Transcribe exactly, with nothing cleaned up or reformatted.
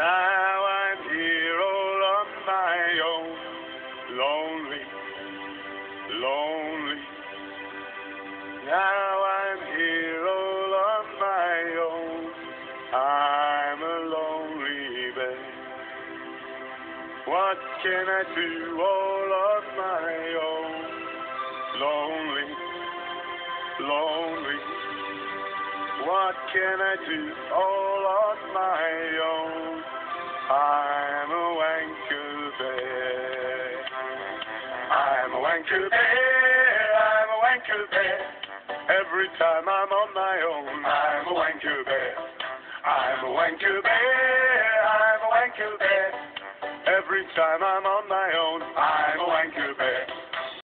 Now I'm here all on my own, lonely, lonely. Now I'm here all on my own, I'm a lonely bear. What can I do all on my own? Lonely, lonely. What can I do all on my own? I'm a wanker bear. I'm a wanker bear. I'm a wanker bear. Every time I'm on my own, I'm a wanker bear. I'm a wanker bear. I'm a wanker bear. Every time I'm on my own, I'm a wanker bear.